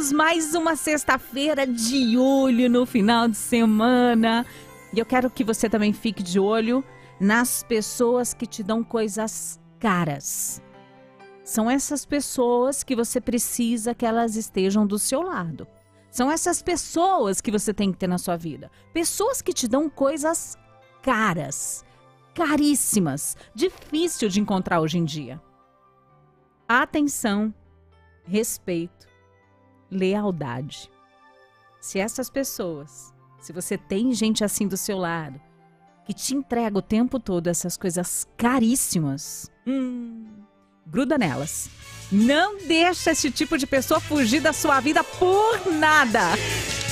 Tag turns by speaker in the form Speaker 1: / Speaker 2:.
Speaker 1: Chegamos mais uma sexta-feira de olho no final de semana. E eu quero que você também fique de olho nas pessoas que te dão coisas caras. São essas pessoas que você precisa que elas estejam do seu lado. São essas pessoas que você tem que ter na sua vida. Pessoas que te dão coisas caras, caríssimas, difícil de encontrar hoje em dia. Atenção, respeito, lealdade. Se essas pessoas, se você tem gente assim do seu lado, que te entrega o tempo todo essas coisas caríssimas, gruda nelas. Não deixa esse tipo de pessoa fugir da sua vida por nada.